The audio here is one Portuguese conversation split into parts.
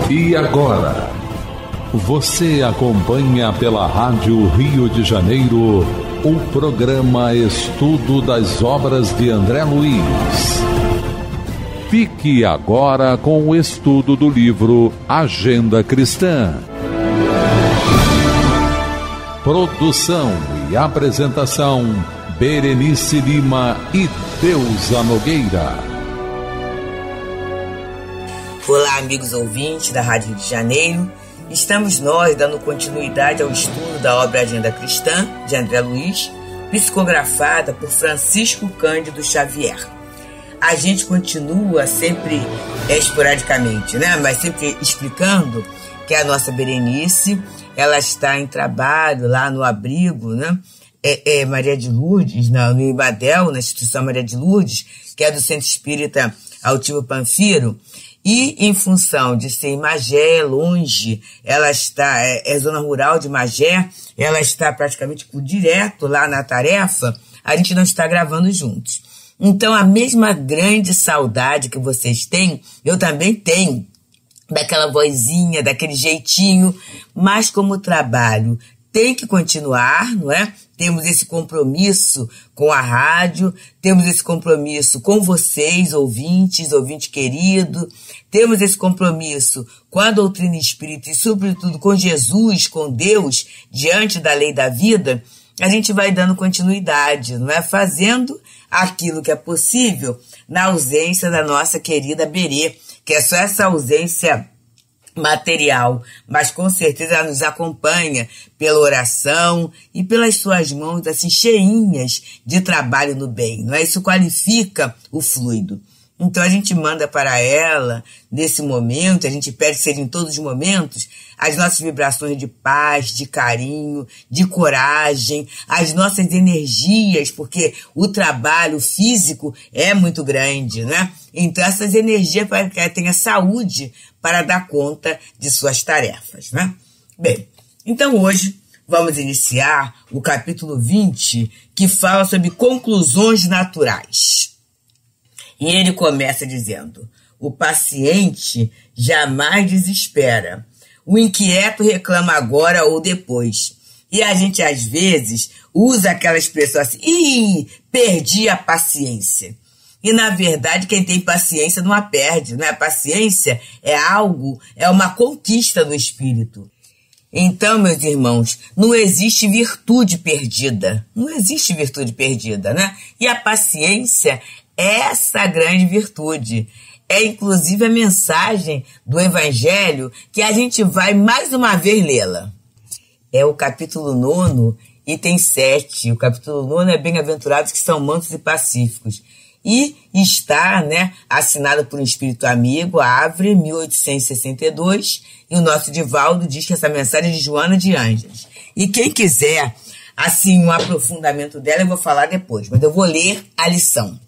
E agora, você acompanha pela Rádio Rio de Janeiro o programa Estudo das Obras de André Luiz. Fique agora com o estudo do livro Agenda Cristã. Produção e apresentação, Berenice Lima e Deusa Nogueira. Olá, amigos ouvintes da Rádio Rio de Janeiro. Estamos nós dando continuidade ao estudo da obra Agenda Cristã, de André Luiz, psicografada por Francisco Cândido Xavier. A gente continua sempre, esporadicamente, né? Mas sempre explicando que a nossa Berenice, ela está em trabalho lá no abrigo, né? Maria de Lourdes, no Ibadel, na instituição Maria de Lourdes, que é do Centro Espírita Altivo Panfiro. E em função de ser em Magé, longe, ela está, zona rural de Magé, ela está praticamente direto lá na tarefa, a gente não está gravando juntos. Então a mesma grande saudade que vocês têm, eu também tenho, daquela vozinha, daquele jeitinho, mas como o trabalho tem que continuar, não é? Temos esse compromisso com a rádio, temos esse compromisso com vocês, ouvinte querido, temos esse compromisso com a doutrina espírita e, sobretudo, com Jesus, com Deus, diante da lei da vida. A gente vai dando continuidade, não é? Fazendo aquilo que é possível na ausência da nossa querida Berê, que é só essa ausência material, mas com certeza ela nos acompanha pela oração e pelas suas mãos assim cheinhas de trabalho no bem, não é? Isso qualifica o fluido. Então a gente manda para ela, nesse momento, a gente pede que seja em todos os momentos, as nossas vibrações de paz, de carinho, de coragem, as nossas energias, porque o trabalho físico é muito grande, né? Então essas energias para que ela tenha saúde para dar conta de suas tarefas, né? Bem, então hoje vamos iniciar o capítulo 20, que fala sobre conclusões naturais. E ele começa dizendo: o paciente jamais desespera. O inquieto reclama agora ou depois. E a gente, às vezes, usa aquela expressão assim: ih, perdi a paciência. E, na verdade, quem tem paciência não a perde, né? A paciência é uma conquista do espírito. Então, meus irmãos, não existe virtude perdida. Não existe virtude perdida, né? E a paciência é essa grande virtude. É, inclusive, a mensagem do Evangelho que a gente vai mais uma vez lê-la. É o capítulo 9, item 7. O capítulo 9 é Bem-aventurados que são mansos e pacíficos. E está, né, assinado por um espírito amigo, Avre, 1862, e o nosso Divaldo diz que essa mensagem é de Joana de Ângeles. E quem quiser, assim, um aprofundamento dela, eu vou falar depois, mas eu vou ler a lição.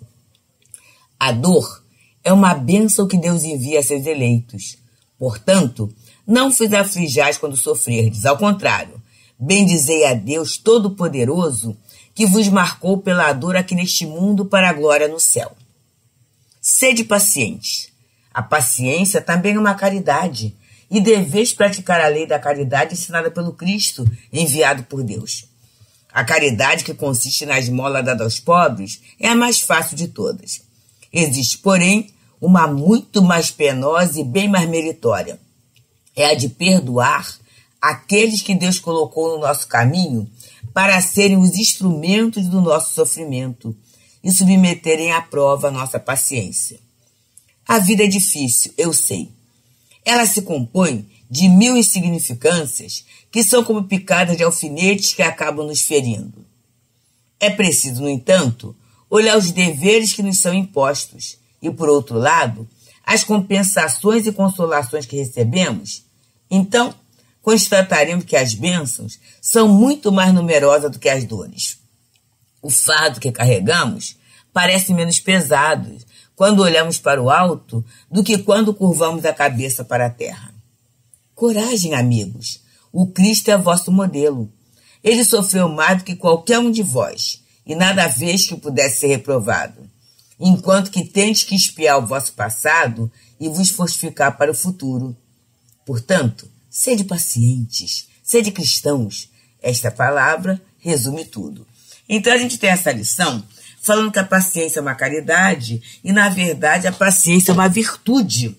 A dor é uma bênção que Deus envia a seus eleitos. Portanto, não vos aflijais quando sofrerdes, ao contrário, bendizei a Deus Todo-Poderoso, que vos marcou pela dor aqui neste mundo para a glória no céu. Sede pacientes. A paciência também é uma caridade, e deveis praticar a lei da caridade ensinada pelo Cristo, enviado por Deus. A caridade, que consiste na esmola dada aos pobres, é a mais fácil de todas. Existe, porém, uma muito mais penosa e bem mais meritória. É a de perdoar aqueles que Deus colocou no nosso caminho para serem os instrumentos do nosso sofrimento e submeterem à prova a nossa paciência. A vida é difícil, eu sei. Ela se compõe de 1000 insignificâncias que são como picadas de alfinetes que acabam nos ferindo. É preciso, no entanto, olhar os deveres que nos são impostos e, por outro lado, as compensações e consolações que recebemos. Então, constataremos que as bênçãos são muito mais numerosas do que as dores. O fardo que carregamos parece menos pesado quando olhamos para o alto do que quando curvamos a cabeça para a terra. Coragem, amigos! O Cristo é vosso modelo. Ele sofreu mais do que qualquer um de vós, e nada vez que pudesse ser reprovado, enquanto que tendes que espiar o vosso passado e vos fortificar para o futuro. Portanto, sede pacientes, sede cristãos. Esta palavra resume tudo. Então a gente tem essa lição falando que a paciência é uma caridade e, na verdade, a paciência é uma virtude.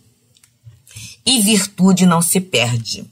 E virtude não se perde.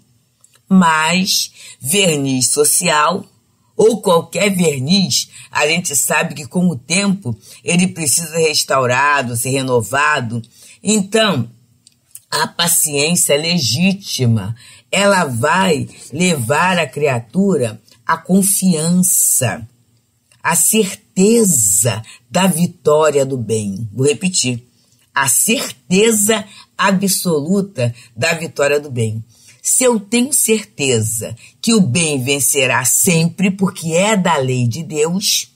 Mas verniz social ou qualquer verniz, a gente sabe que com o tempo ele precisa ser restaurado, ser renovado. Então, a paciência é legítima. Ela vai levar a criatura à confiança, à certeza da vitória do bem. Vou repetir. A certeza absoluta da vitória do bem. Se eu tenho certeza que o bem vencerá sempre, porque é da lei de Deus,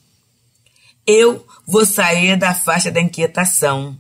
eu vou sair da faixa da inquietação.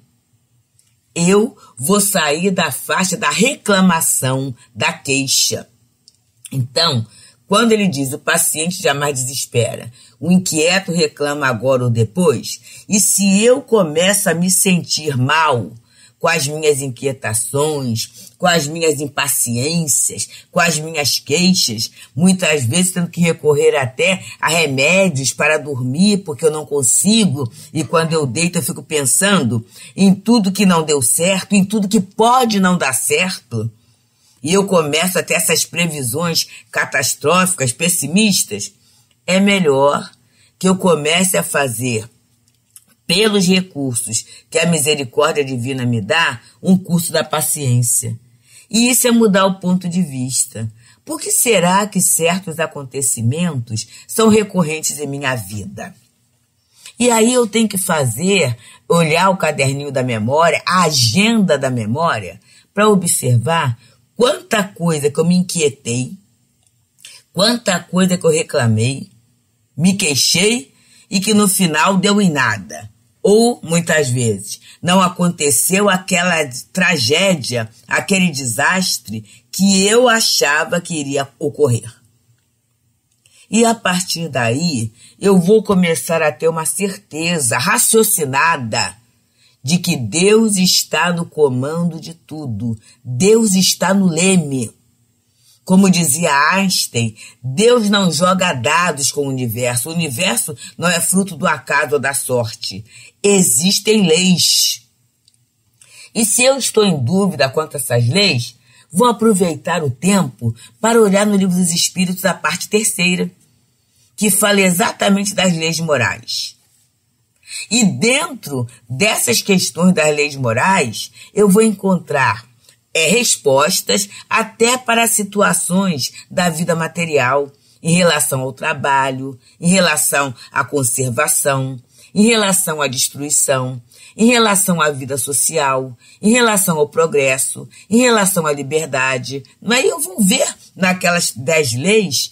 Eu vou sair da faixa da reclamação, da queixa. Então, quando ele diz o paciente jamais desespera, o inquieto reclama agora ou depois, e se eu começo a me sentir mal com as minhas inquietações, com as minhas impaciências, com as minhas queixas, muitas vezes tendo que recorrer até a remédios para dormir, porque eu não consigo, e quando eu deito eu fico pensando em tudo que não deu certo, em tudo que pode não dar certo, e eu começo a ter essas previsões catastróficas, pessimistas, é melhor que eu comece a fazer, pelos recursos que a misericórdia divina me dá, um curso da paciência. E isso é mudar o ponto de vista. Por que será que certos acontecimentos são recorrentes em minha vida? E aí eu tenho que olhar o caderninho da memória, a agenda da memória, para observar quanta coisa que eu me inquietei, quanta coisa que eu reclamei, me queixei e que no final deu em nada. Ou, muitas vezes, não aconteceu aquela tragédia, aquele desastre que eu achava que iria ocorrer. E a partir daí, eu vou começar a ter uma certeza raciocinada de que Deus está no comando de tudo. Deus está no leme. Como dizia Einstein, Deus não joga dados com o universo. O universo não é fruto do acaso ou da sorte. Existem leis. E se eu estou em dúvida quanto a essas leis, vou aproveitar o tempo para olhar no Livro dos Espíritos a parte 3ª, que fala exatamente das leis morais. E dentro dessas questões das leis morais, eu vou encontrar respostas até para situações da vida material, em relação ao trabalho, em relação à conservação, em relação à destruição, em relação à vida social, em relação ao progresso, em relação à liberdade. Aí eu vou ver naquelas 10 leis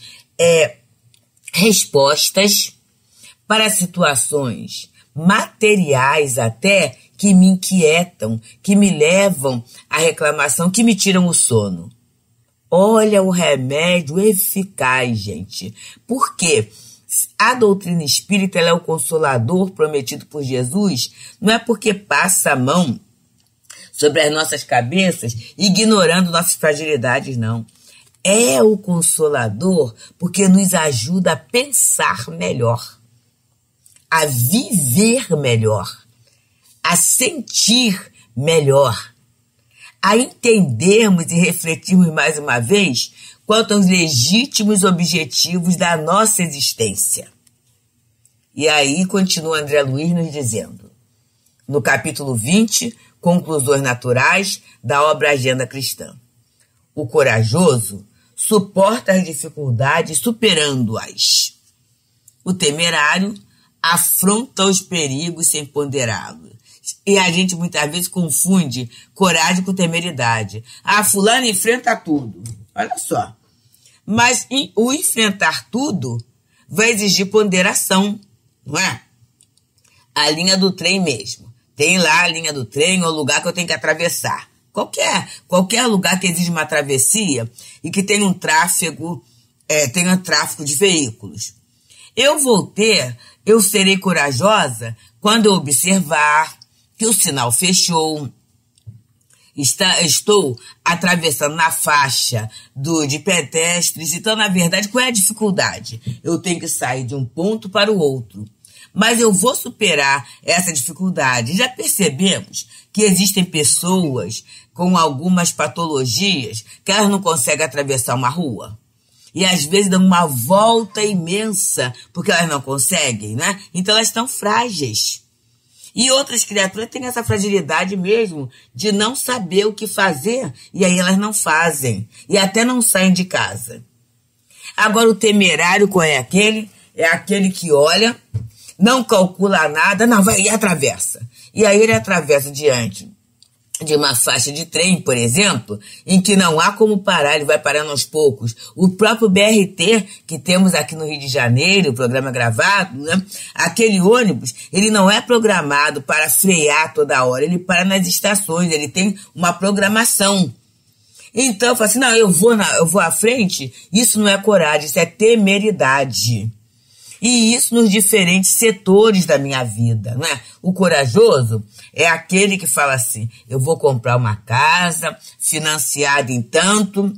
respostas para situações materiais até que me inquietam, que me levam à reclamação, que me tiram o sono. Olha o remédio eficaz, gente. Por quê? A doutrina espírita ela é o consolador prometido por Jesus, não é porque passa a mão sobre as nossas cabeças, ignorando nossas fragilidades, não. É o consolador porque nos ajuda a pensar melhor, a viver melhor, a sentir melhor, a entendermos e refletirmos mais uma vez quanto aos legítimos objetivos da nossa existência. E aí continua André Luiz nos dizendo, no capítulo 20, Conclusões Naturais da obra Agenda Cristã. O corajoso suporta as dificuldades superando-as. O temerário afronta os perigos sem ponderá-los. E a gente muitas vezes confunde coragem com temeridade. Ah, fulano enfrenta tudo. Olha só. Mas o enfrentar tudo vai exigir ponderação, não é? A linha do trem mesmo. Tem lá a linha do trem, o lugar que eu tenho que atravessar. Qualquer lugar que exige uma travessia e que tenha tráfego de veículos. Eu serei corajosa quando eu observar que o sinal fechou, Estou atravessando na faixa de pedestres, então, na verdade, qual é a dificuldade? Eu tenho que sair de um ponto para o outro. Mas eu vou superar essa dificuldade. Já percebemos que existem pessoas com algumas patologias que elas não conseguem atravessar uma rua. E às vezes dão uma volta imensa porque elas não conseguem, né? Então elas estão frágeis. E outras criaturas têm essa fragilidade mesmo de não saber o que fazer, e aí elas não fazem, e até não saem de casa. Agora o temerário, qual é aquele? É aquele que olha, não calcula nada, não, vai e atravessa. E aí ele atravessa diante de uma faixa de trem, por exemplo, em que não há como parar, ele vai parando aos poucos. O próprio BRT, que temos aqui no Rio de Janeiro, o programa gravado, né? Aquele ônibus, ele não é programado para frear toda hora, ele para nas estações, ele tem uma programação. Então, eu falo assim, não, eu vou à frente, isso não é coragem, isso é temeridade. E isso nos diferentes setores da minha vida, né? O corajoso é aquele que fala assim, eu vou comprar uma casa financiada em tanto,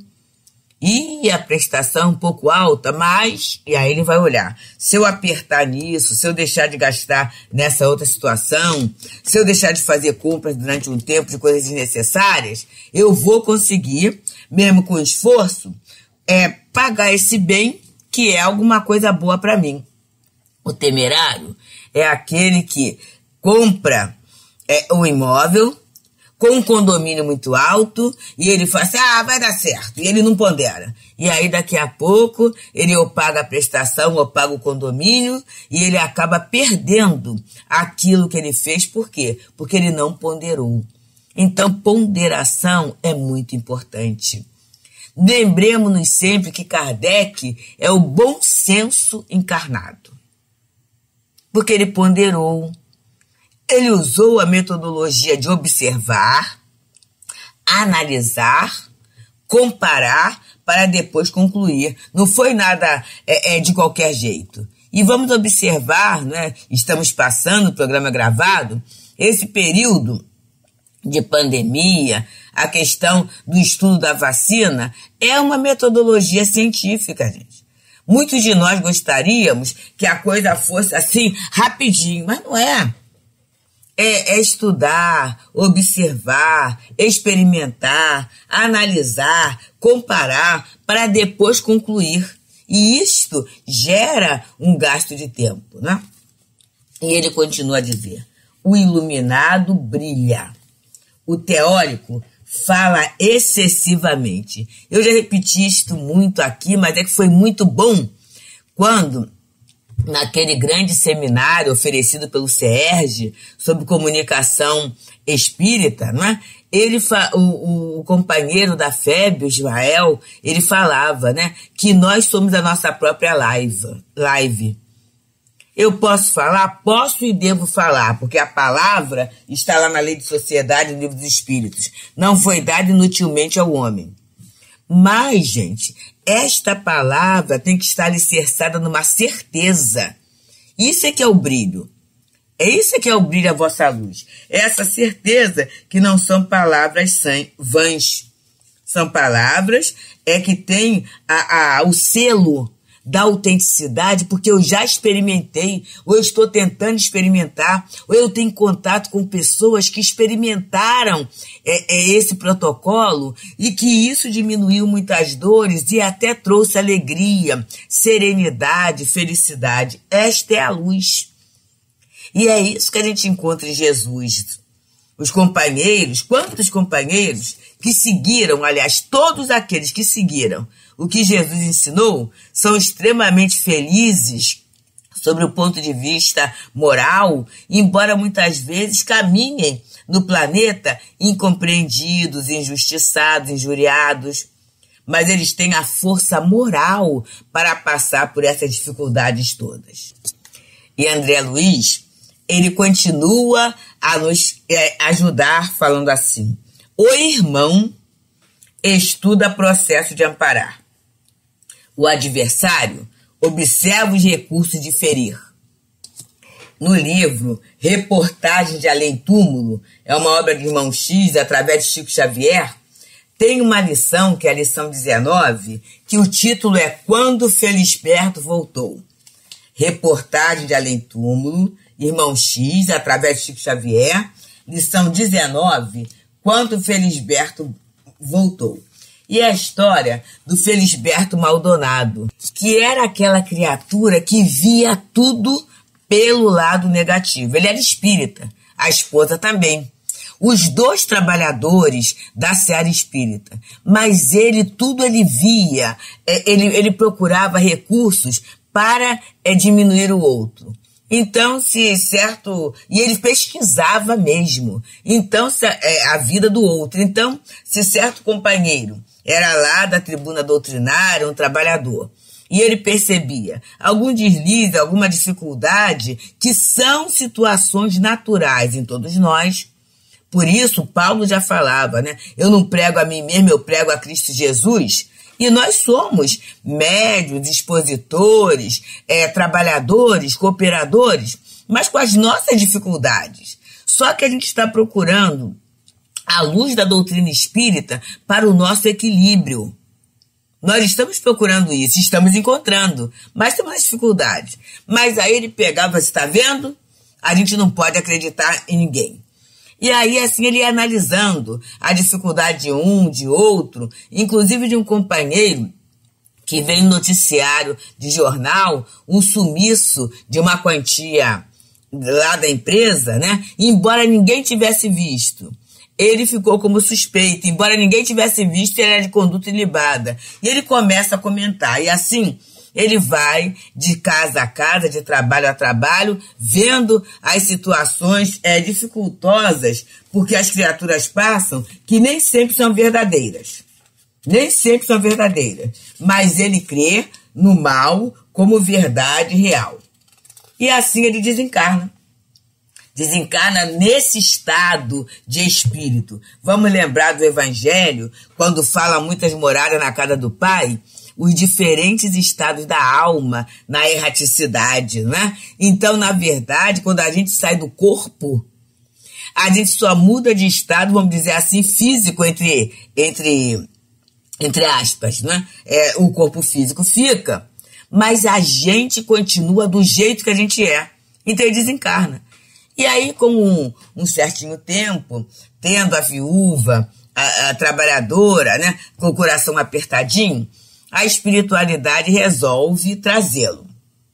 e a prestação um pouco alta, mas... E aí ele vai olhar, se eu apertar nisso, se eu deixar de gastar nessa outra situação, se eu deixar de fazer compras durante um tempo de coisas desnecessárias, eu vou conseguir, mesmo com esforço, pagar esse bem que é alguma coisa boa para mim. O temerário é aquele que compra um imóvel com um condomínio muito alto e ele fala assim, vai dar certo, e ele não pondera. E aí daqui a pouco ele ou paga a prestação ou paga o condomínio e ele acaba perdendo aquilo que ele fez. Por quê? Porque ele não ponderou. Então ponderação é muito importante. Lembremos-nos sempre que Kardec é o bom senso encarnado. Porque ele ponderou, ele usou a metodologia de observar, analisar, comparar, para depois concluir. Não foi nada de qualquer jeito. E vamos observar, né? Estamos passando o programa gravado, esse período de pandemia, a questão do estudo da vacina, é uma metodologia científica, gente. Muitos de nós gostaríamos que a coisa fosse assim, rapidinho, mas não é. É estudar, observar, experimentar, analisar, comparar, para depois concluir. E isto gera um gasto de tempo, né? E ele continua a dizer, o iluminado brilha. O teórico fala excessivamente. Eu já repeti isto muito aqui, mas é que foi muito bom quando, naquele grande seminário oferecido pelo CERJ sobre comunicação espírita, não é? O companheiro da FEB, o Israel, ele falava, né, que nós somos a nossa própria live. Eu posso falar? Posso e devo falar, porque a palavra está lá na Lei de Sociedade, no Livro dos Espíritos. Não foi dada inutilmente ao homem. Mas, gente, esta palavra tem que estar alicerçada numa certeza. Isso é que é o brilho. É isso que é o brilho à vossa luz. É essa certeza que não são palavras vãs. São palavras que têm o selo da autenticidade, porque eu já experimentei, ou eu estou tentando experimentar, ou eu tenho contato com pessoas que experimentaram esse protocolo e que isso diminuiu muitas dores e até trouxe alegria, serenidade, felicidade. Esta é a luz. E é isso que a gente encontra em Jesus. Os companheiros, quantos companheiros que seguiram, aliás, todos aqueles que seguiram o que Jesus ensinou, são extremamente felizes sobre o ponto de vista moral, embora muitas vezes caminhem no planeta incompreendidos, injustiçados, injuriados, mas eles têm a força moral para passar por essas dificuldades todas. E André Luiz, ele continua a nos ajudar falando assim, o irmão estuda processo de amparar. O adversário observa os recursos de ferir. no livro Reportagem de Além Túmulo, é uma obra de Irmão X, através de Chico Xavier, tem uma lição, que é a lição 19, que o título é Quando Felisberto Voltou. Reportagem de Além Túmulo, Irmão X, através de Chico Xavier, lição 19, Quando Felisberto Voltou. E é a história do Felisberto Maldonado, que era aquela criatura que via tudo pelo lado negativo. Ele era espírita, a esposa também. Os dois trabalhadores da seara espírita, mas tudo ele via, ele procurava recursos para diminuir o outro. Então, e ele pesquisava mesmo, então, a vida do outro. Então, se certo companheiro era lá da tribuna doutrinária, um trabalhador, e ele percebia algum deslize, alguma dificuldade, que são situações naturais em todos nós. Por isso, Paulo já falava, né? Eu não prego a mim mesmo, eu prego a Cristo Jesus. E nós somos médios, expositores, trabalhadores, cooperadores, mas com as nossas dificuldades. Só que a gente está procurando a luz da doutrina espírita para o nosso equilíbrio. Nós estamos procurando isso, estamos encontrando, mas temos dificuldades. Mas aí ele pegava, você está vendo? A gente não pode acreditar em ninguém. E aí, assim, ele ia analisando a dificuldade de um, de outro, inclusive de um companheiro que veio no noticiário de jornal, um sumiço de uma quantia lá da empresa, né? Embora ninguém tivesse visto. Ele ficou como suspeito, embora ninguém tivesse visto, ele era de conduta ilibada. E ele começa a comentar, e assim ele vai de casa a casa, de trabalho a trabalho, vendo as situações dificultosas, porque as criaturas passam, que nem sempre são verdadeiras. Nem sempre são verdadeiras. Mas ele crê no mal como verdade real. E assim ele desencarna. Desencarna nesse estado de espírito. Vamos lembrar do Evangelho, quando fala muitas moradas na casa do Pai, os diferentes estados da alma na erraticidade, né? Então, na verdade, quando a gente sai do corpo, a gente só muda de estado, vamos dizer assim, físico, entre aspas, né? O corpo físico fica, mas a gente continua do jeito que a gente é. Então, ele desencarna. E aí, com um certinho tempo, tendo a viúva, a trabalhadora, né, com o coração apertadinho, a espiritualidade resolve trazê-lo.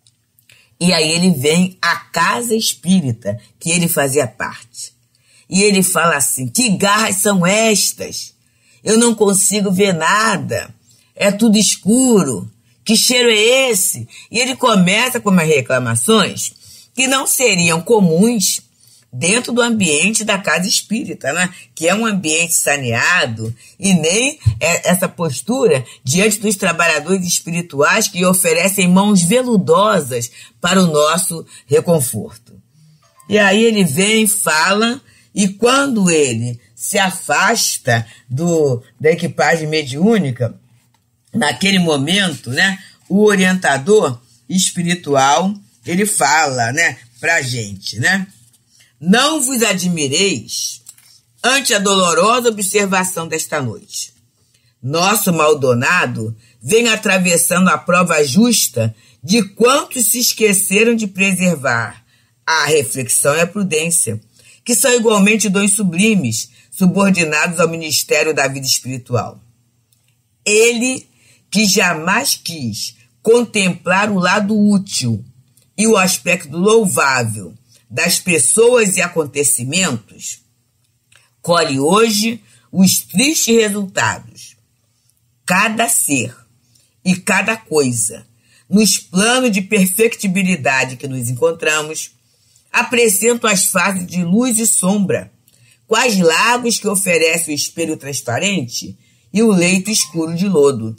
E aí ele vem à casa espírita, que ele fazia parte. E ele fala assim, que garras são estas? Eu não consigo ver nada. É tudo escuro. Que cheiro é esse? E ele começa com umas reclamações que não seriam comuns dentro do ambiente da casa espírita, né? Que é um ambiente saneado, e nem essa postura diante dos trabalhadores espirituais que oferecem mãos veludosas para o nosso reconforto. E aí ele vem, fala, e quando ele se afasta da equipagem mediúnica, naquele momento, né, o orientador espiritual, ele fala, né, pra gente, né? Não vos admireis ante a dolorosa observação desta noite. Nosso Maldonado vem atravessando a prova justa de quantos se esqueceram de preservar a reflexão e a prudência, que são igualmente dons sublimes, subordinados ao ministério da vida espiritual. Ele, que jamais quis contemplar o lado útil e o aspecto louvável das pessoas e acontecimentos, colhe hoje os tristes resultados. Cada ser e cada coisa, nos planos de perfectibilidade que nos encontramos, apresentam as fases de luz e sombra, quais lagos que oferece o espelho transparente e o leito escuro de lodo.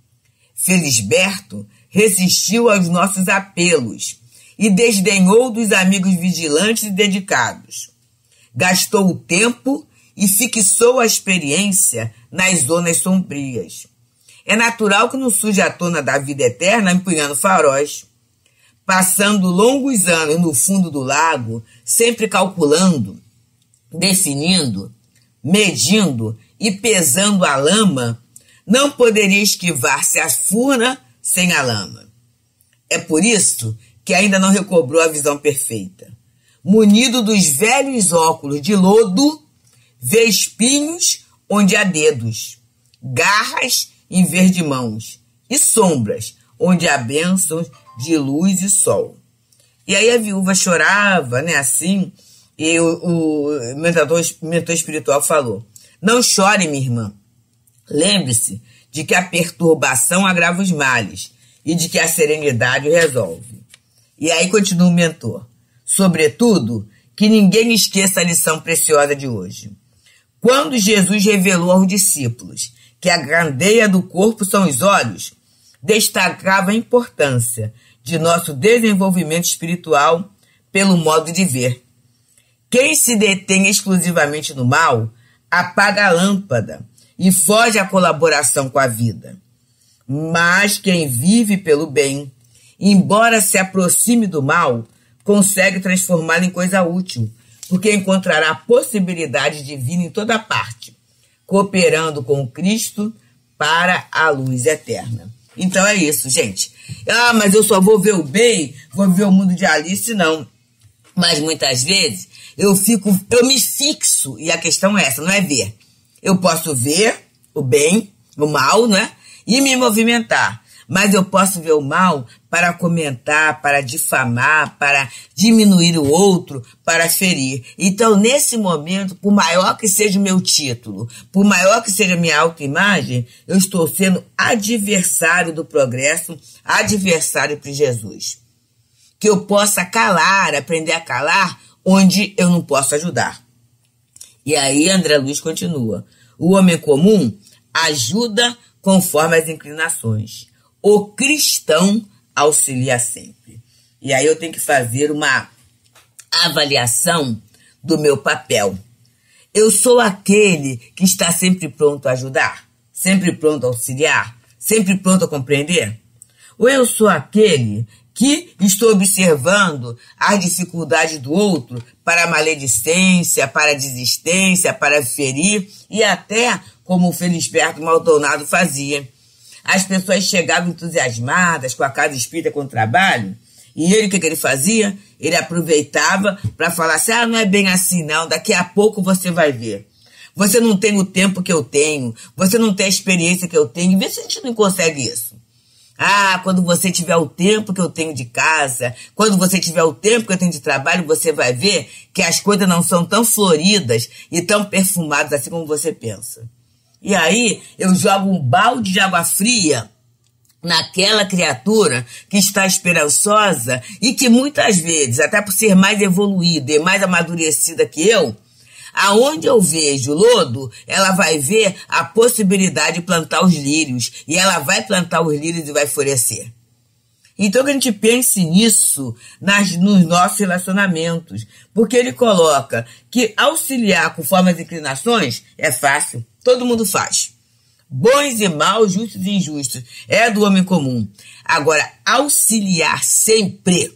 Felisberto resistiu aos nossos apelos e desdenhou dos amigos vigilantes e dedicados. Gastou o tempo e fixou a experiência nas zonas sombrias. É natural que não surja à tona da vida eterna empunhando faróis. passando longos anos no fundo do lago, sempre calculando, definindo, medindo e pesando a lama, não poderia esquivar-se a furna sem a lama. É por isso que ainda não recobrou a visão perfeita. Munido dos velhos óculos de lodo, vê espinhos onde há dedos, garras em vez de mãos e sombras onde há bênçãos de luz e sol. E aí a viúva chorava, né, assim, e o mentor espiritual falou: não chore, minha irmã. Lembre-se de que a perturbação agrava os males e de que a serenidade o resolve. E aí continua o mentor: sobretudo, que ninguém esqueça a lição preciosa de hoje. Quando Jesus revelou aos discípulos que a candeia do corpo são os olhos, destacava a importância de nosso desenvolvimento espiritual pelo modo de ver. Quem se detém exclusivamente no mal, apaga a lâmpada e foge à colaboração com a vida. Mas quem vive pelo bem, embora se aproxime do mal, consegue transformá-lo em coisa útil, porque encontrará possibilidade divina em toda parte, cooperando com Cristo para a luz eterna. Então é isso, gente. Ah, mas eu só vou ver o bem, vou ver o mundo de Alice, não. Mas muitas vezes eu me fixo, e a questão é essa, não é ver. Eu posso ver o bem, o mal, né? E me movimentar. Mas eu posso ver o mal para comentar, para difamar, para diminuir o outro, para ferir. Então, nesse momento, por maior que seja o meu título, por maior que seja a minha autoimagem, eu estou sendo adversário do progresso, adversário para Jesus. Que eu possa calar, aprender a calar, onde eu não posso ajudar. E aí André Luiz continua: o homem comum ajuda conforme as inclinações. O cristão auxilia sempre. E aí eu tenho que fazer uma avaliação do meu papel. Eu sou aquele que está sempre pronto a ajudar? Sempre pronto a auxiliar? Sempre pronto a compreender? Ou eu sou aquele que estou observando as dificuldades do outro para a maledicência, para a desistência, para ferir e até como o Felisberto Maldonado fazia. As pessoas chegavam entusiasmadas com a casa espírita, com o trabalho, e ele, o que ele fazia? Ele aproveitava para falar assim: não é bem assim não, daqui a pouco você vai ver. Você não tem o tempo que eu tenho, você não tem a experiência que eu tenho, vê se a gente não consegue isso. Quando você tiver o tempo que eu tenho de casa, quando você tiver o tempo que eu tenho de trabalho, você vai ver que as coisas não são tão floridas e tão perfumadas assim como você pensa. E aí eu jogo um balde de água fria naquela criatura que está esperançosa e que muitas vezes, até por ser mais evoluída e mais amadurecida que eu, aonde eu vejo lodo, ela vai ver a possibilidade de plantar os lírios. E ela vai plantar os lírios e vai florescer. Então que a gente pense nisso nos nossos relacionamentos. Porque ele coloca que auxiliar conforme as inclinações é fácil. Todo mundo faz. Bons e maus, justos e injustos. É do homem comum. Agora, auxiliar sempre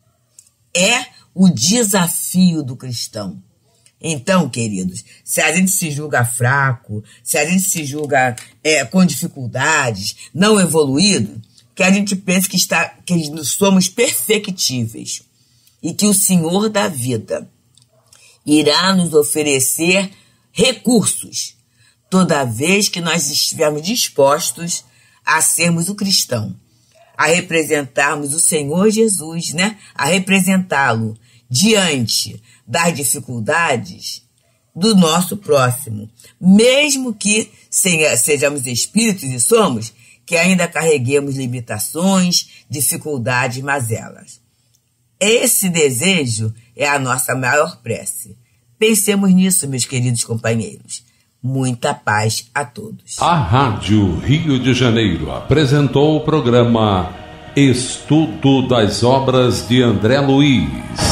é o desafio do cristão. Então, queridos, se a gente se julga fraco, se a gente se julga com dificuldades, não evoluído, que a gente pense que somos perfectíveis e que o Senhor da vida irá nos oferecer recursos toda vez que nós estivermos dispostos a sermos o cristão, a representarmos o Senhor Jesus, né? A representá-lo diante das dificuldades do nosso próximo, mesmo que sejamos espíritos e somos, que ainda carreguemos limitações, dificuldades, mazelas. Esse desejo é a nossa maior prece. Pensemos nisso, meus queridos companheiros. Muita paz a todos. A Rádio Rio de Janeiro apresentou o programa Estudo das Obras de André Luiz.